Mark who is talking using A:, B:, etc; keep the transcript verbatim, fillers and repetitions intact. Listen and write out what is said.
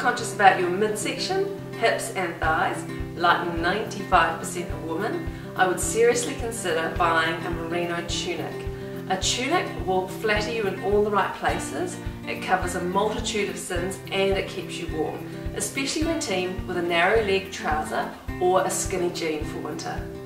A: self-conscious about your midsection, hips and thighs, like ninety-five percent of women, I would seriously consider buying a Merino tunic. A tunic will flatter you in all the right places, it covers a multitude of sins and it keeps you warm, especially when teamed with a narrow leg trouser or a skinny jean for winter.